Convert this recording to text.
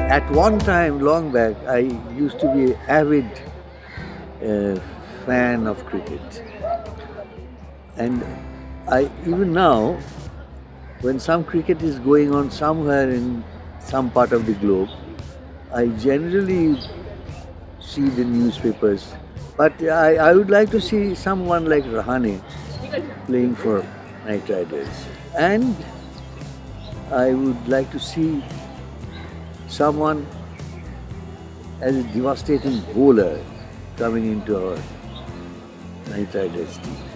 At one time, long back, I used to be an avid fan of cricket. And even now, when some cricket is going on somewhere in some part of the globe, I generally see the newspapers. But I would like to see someone like Rahane playing for Knight Riders. And I would like to see someone as a devastating bowler coming into our Knight Riders team.